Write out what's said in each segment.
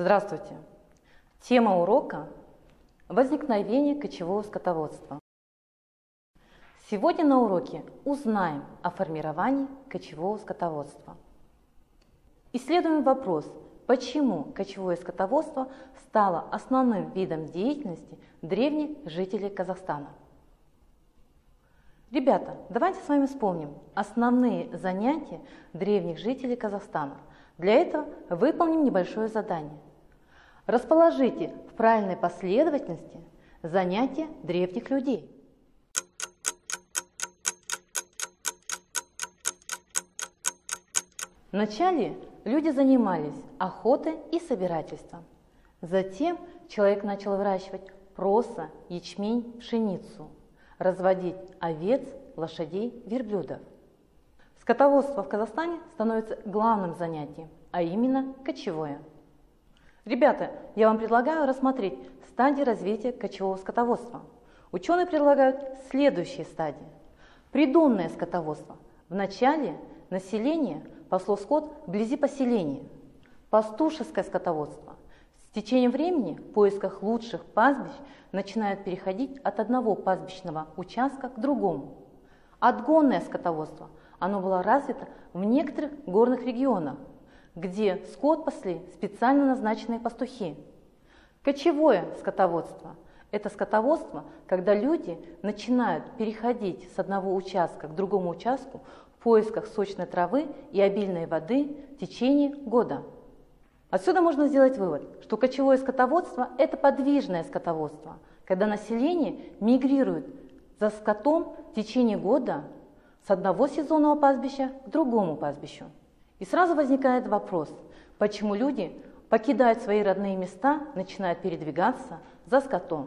Здравствуйте! Тема урока – возникновение кочевого скотоводства. Сегодня на уроке узнаем о формировании кочевого скотоводства. Исследуем вопрос, почему кочевое скотоводство стало основным видом деятельности древних жителей Казахстана. Ребята, давайте с вами вспомним основные занятия древних жителей Казахстана. Для этого выполним небольшое задание. Расположите в правильной последовательности занятия древних людей. Вначале люди занимались охотой и собирательством. Затем человек начал выращивать проса, ячмень, пшеницу, разводить овец, лошадей, верблюдов. Скотоводство в Казахстане становится главным занятием, а именно кочевое. Ребята, я вам предлагаю рассмотреть стадии развития кочевого скотоводства. Ученые предлагают следующие стадии. Придонное скотоводство. Вначале население пасло скот вблизи поселения. Пастушеское скотоводство. С течением времени в поисках лучших пастбищ начинают переходить от одного пастбищного участка к другому. Отгонное скотоводство. Оно было развито в некоторых горных регионах, где скот пасли специально назначенные пастухи. Кочевое скотоводство – это скотоводство, когда люди начинают переходить с одного участка к другому участку в поисках сочной травы и обильной воды в течение года. Отсюда можно сделать вывод, что кочевое скотоводство – это подвижное скотоводство, когда население мигрирует за скотом в течение года с одного сезонного пастбища к другому пастбищу. И сразу возникает вопрос, почему люди покидают свои родные места, начинают передвигаться за скотом.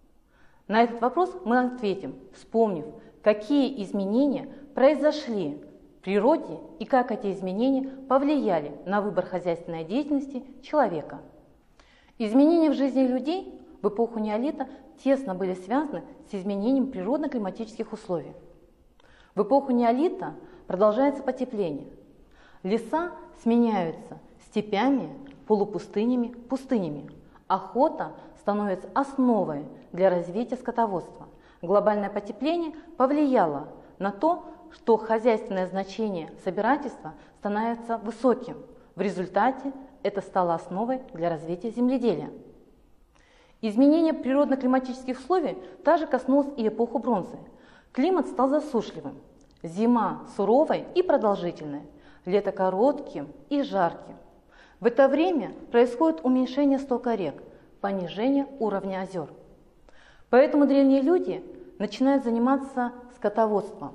На этот вопрос мы ответим, вспомнив, какие изменения произошли в природе и как эти изменения повлияли на выбор хозяйственной деятельности человека. Изменения в жизни людей в эпоху неолита тесно были связаны с изменением природно-климатических условий. В эпоху неолита продолжается потепление. Леса сменяются степями, полупустынями, пустынями. Охота становится основой для развития скотоводства. Глобальное потепление повлияло на то, что хозяйственное значение собирательства становится высоким. В результате это стало основой для развития земледелия. Изменение природно-климатических условий также коснулось и эпоху бронзы. Климат стал засушливым, зима суровой и продолжительной, лето коротким и жарким. В это время происходит уменьшение стока рек, понижение уровня озер. Поэтому древние люди начинают заниматься скотоводством.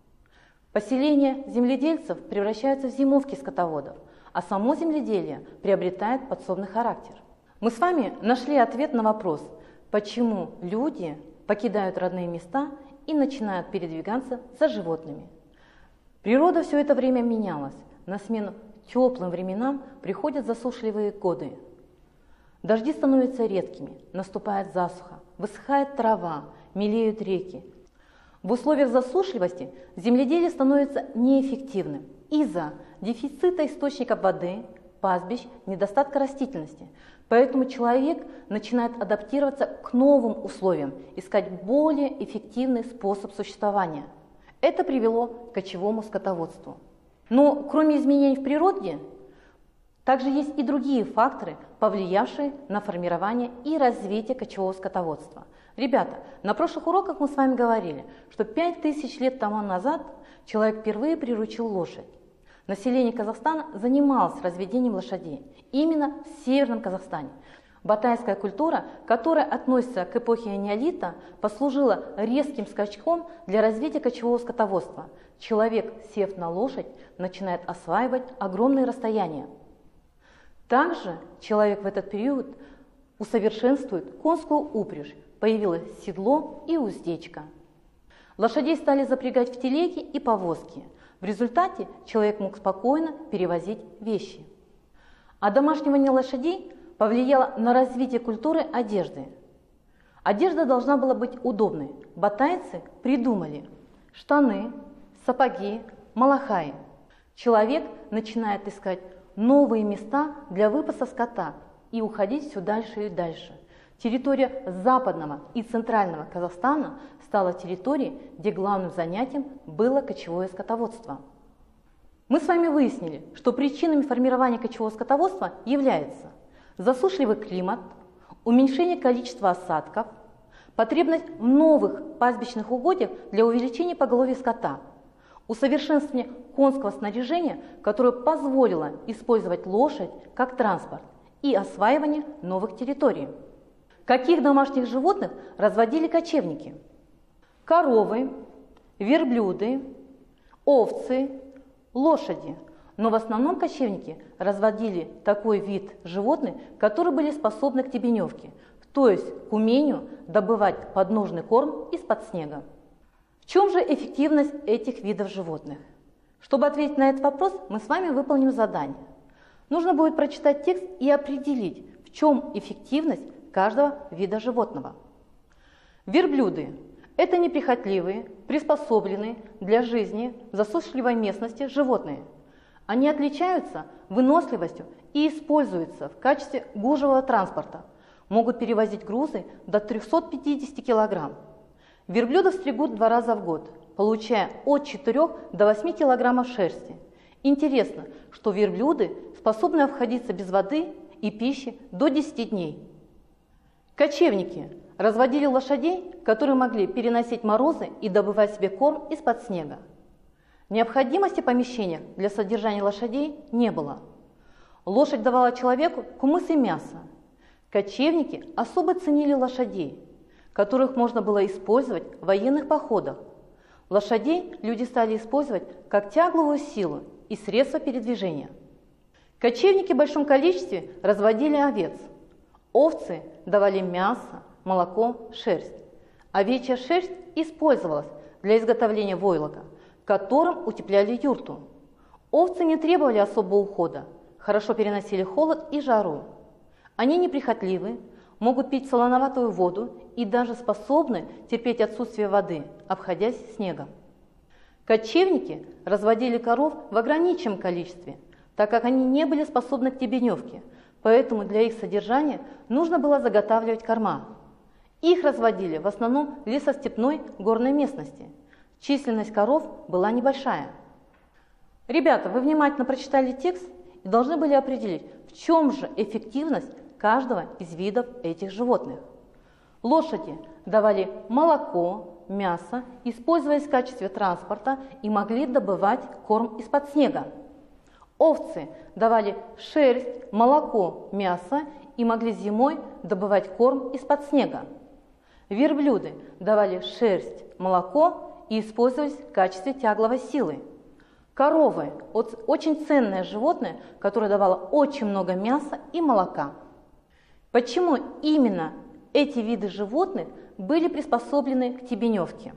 Поселения земледельцев превращаются в зимовки скотоводов, а само земледелие приобретает подсобный характер. Мы с вами нашли ответ на вопрос, почему люди покидают родные места и начинают передвигаться за животными. Природа все это время менялась. На смену теплым временам приходят засушливые годы. Дожди становятся редкими, наступает засуха, высыхает трава, мелеют реки. В условиях засушливости земледелие становится неэффективным из-за дефицита источников воды, пастбищ, недостатка растительности. Поэтому человек начинает адаптироваться к новым условиям, искать более эффективный способ существования. Это привело к кочевому скотоводству. Но кроме изменений в природе, также есть и другие факторы, повлиявшие на формирование и развитие кочевого скотоводства. Ребята, на прошлых уроках мы с вами говорили, что 5000 лет тому назад человек впервые приручил лошадь. Население Казахстана занималось разведением лошадей именно в Северном Казахстане. Батайская культура, которая относится к эпохе неолита, послужила резким скачком для развития кочевого скотоводства. Человек, сев на лошадь, начинает осваивать огромные расстояния. Также человек в этот период усовершенствует конскую упряжь, появилось седло и уздечка. Лошадей стали запрягать в телеги и повозки. В результате человек мог спокойно перевозить вещи. Одомашнивание лошадей повлияло на развитие культуры одежды. Одежда должна была быть удобной. Батайцы придумали штаны, сапоги, малахаи. Человек начинает искать новые места для выпаса скота, и уходить все дальше и дальше. Территория западного и центрального Казахстана стала территорией, где главным занятием было кочевое скотоводство. Мы с вами выяснили, что причинами формирования кочевого скотоводства являются засушливый климат, уменьшение количества осадков, потребность в новых пастбищных угодьях для увеличения поголовья скота, усовершенствование конского снаряжения, которое позволило использовать лошадь как транспорт, и осваивание новых территорий. Каких домашних животных разводили кочевники? Коровы, верблюды, овцы, лошади. Но в основном кочевники разводили такой вид животных, которые были способны к тебеневке, то есть к умению добывать подножный корм из-под снега. В чем же эффективность этих видов животных? Чтобы ответить на этот вопрос, мы с вами выполним задание. Нужно будет прочитать текст и определить, в чем эффективность каждого вида животного. Верблюды – это неприхотливые, приспособленные для жизни в засушливой местности животные. Они отличаются выносливостью и используются в качестве гужевого транспорта. Могут перевозить грузы до 350 кг. Верблюдов стригут 2 раза в год, получая от 4 до 8 кг шерсти. Интересно, что верблюды способны обходиться без воды и пищи до 10 дней. Кочевники разводили лошадей, которые могли переносить морозы и добывать себе корм из-под снега. Необходимости в помещениях для содержания лошадей не было. Лошадь давала человеку кумыс и мясо. Кочевники особо ценили лошадей, которых можно было использовать в военных походах. Лошадей люди стали использовать как тягловую силу и средство передвижения. Кочевники в большом количестве разводили овец. Овцы давали мясо, молоко, шерсть. Овечья шерсть использовалась для изготовления войлока, которым утепляли юрту. Овцы не требовали особого ухода, хорошо переносили холод и жару. Они неприхотливы, могут пить солоноватую воду и даже способны терпеть отсутствие воды, обходясь снегом. Кочевники разводили коров в ограниченном количестве, так как они не были способны к тебеневке, поэтому для их содержания нужно было заготавливать корма. Их разводили в основном в лесостепной горной местности. Численность коров была небольшая. Ребята, вы внимательно прочитали текст и должны были определить, в чем же эффективность каждого из видов этих животных. Лошади давали молоко, мясо, используясь в качестве транспорта и могли добывать корм из-под снега. Овцы давали шерсть, молоко, мясо и могли зимой добывать корм из-под снега. Верблюды давали шерсть, молоко и использовались в качестве тягловой силы. Коровы – очень ценное животное, которое давало очень много мяса и молока. Почему именно эти виды животных были приспособлены к тебеневке?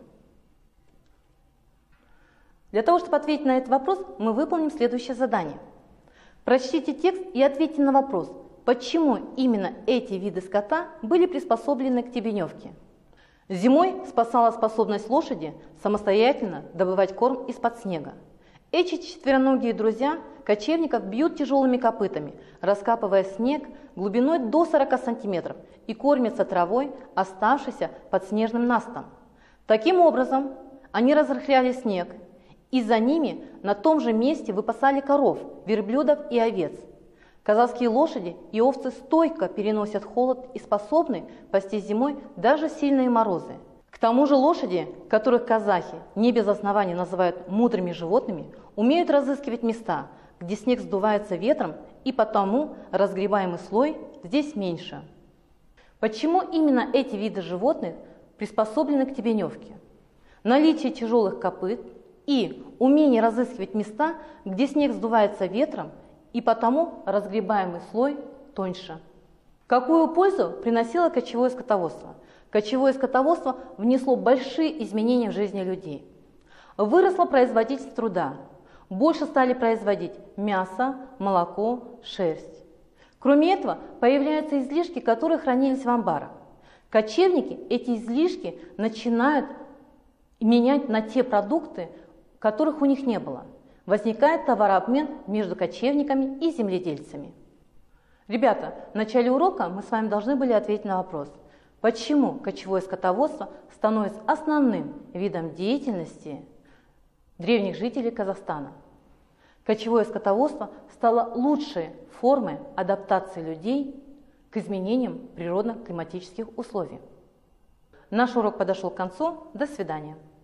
Для того, чтобы ответить на этот вопрос, мы выполним следующее задание. Прочтите текст и ответьте на вопрос, почему именно эти виды скота были приспособлены к тебеневке. Зимой спасала способность лошади самостоятельно добывать корм из-под снега. Эти четвероногие друзья кочевников бьют тяжелыми копытами, раскапывая снег глубиной до 40 сантиметров и кормятся травой, оставшейся под снежным настом. Таким образом, они разрыхляли снег, и за ними на том же месте выпасали коров, верблюдов и овец. Казахские лошади и овцы стойко переносят холод и способны пасти зимой даже сильные морозы. К тому же лошади, которых казахи не без оснований называют мудрыми животными, умеют разыскивать места, где снег сдувается ветром, и потому разгребаемый слой здесь меньше. Почему именно эти виды животных приспособлены к тебеневке? Наличие тяжелых копыт и умение разыскивать места, где снег сдувается ветром, и потому разгребаемый слой тоньше. Какую пользу приносило кочевое скотоводство? Кочевое скотоводство внесло большие изменения в жизни людей. Выросло производительность труда. Больше стали производить мясо, молоко, шерсть. Кроме этого, появляются излишки, которые хранились в амбарах. Кочевники эти излишки начинают менять на те продукты, которых у них не было. Возникает товарообмен между кочевниками и земледельцами. Ребята, в начале урока мы с вами должны были ответить на вопрос, почему кочевое скотоводство становится основным видом деятельности древних жителей Казахстана. Кочевое скотоводство стало лучшей формой адаптации людей к изменениям природно-климатических условий. Наш урок подошел к концу. До свидания.